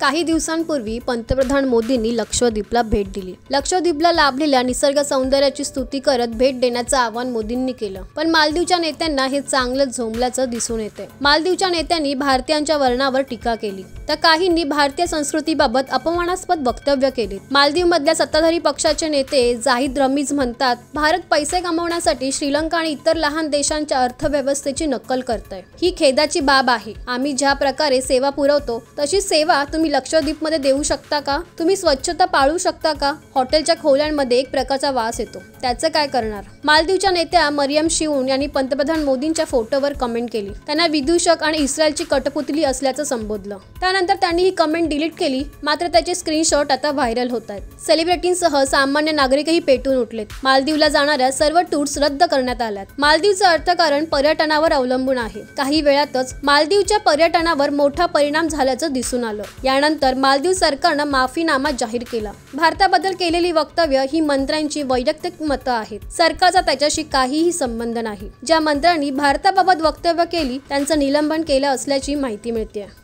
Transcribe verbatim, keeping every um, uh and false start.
काही दिवसांपूर्वी पंतप्रधान मोदींनी लक्षद्वीपला भेट दिली. लक्षद्वीपला लाभलेल्या निसर्ग सौंदर्याची स्तुती करत भेट देण्याचं आवाहन मोदींनी केलं. पण मालदीवच्या नेत्यांना हे चांगलं झोंबल्याचं दिसून येतंय. मालदीवच्या नेत्यांनी भारतीयांच्या वर्णावर टीका केली, तर काहींनी भारतीय संस्कृतीबाबत अपमानास्पद वक्तव्य केली. मालदीवमधल्या सत्ताधारी पक्षाचे नेते जाहिद रमीज म्हणतात, भारत पैसे कमवण्यासाठी श्रीलंका आणि इतर लहान देशांच्या अर्थव्यवस्थेची नक्कल करतोय. ही खेदाची बाब आहे. आम्ही ज्या प्रकारे सेवा पुरवतो तशी सेवा तुम्ही लक्षद्वीपमध्ये देऊ शकता का? तुम्ही स्वच्छता पाळू शकता का? हॉटेलच्या खोल्यांमध्ये एक प्रकारचा वास येतो, त्याचं काय करणार? मालदीवच्या नेत्या मरियम शिऊन यांनी पंतप्रधान मोदींच्या फोटोवर कमेंट केली. त्यांना विदूषक आणि इस्रायलची कटपुतली असल्याचं संबोधलं. त्यानंतर त्यांनी ही कमेंट डिलीट केली. मात्र त्याचे स्क्रीनशॉट आता व्हायरल होत आहेत. सेलिब्रिटींसह सामान्य नागरिकही पेटून उठलेत. मालदीवला जाणाऱ्या सर्व टूर्स रद्द करण्यात आल्यात. मालदीवचं अर्थकारण पर्यटनावर अवलंबून आहे. काही वेळातच मालदीवच्या पर्यटनावर मोठा परिणाम झाल्याचं दिसून आलं. यानंतर मालदीव सरकारनं माफीनामा जाहीर केला. भारताबद्दल केलेली वक्तव्य ही मंत्र्यांची वैयक्तिक मतं आहेत. सरकारचा त्याच्याशी काहीही संबंध नाही. ज्या मंत्र्यांनी भारताबाबत वक्तव्य केली त्यांचं निलंबन केलं असल्याची माहिती मिळते.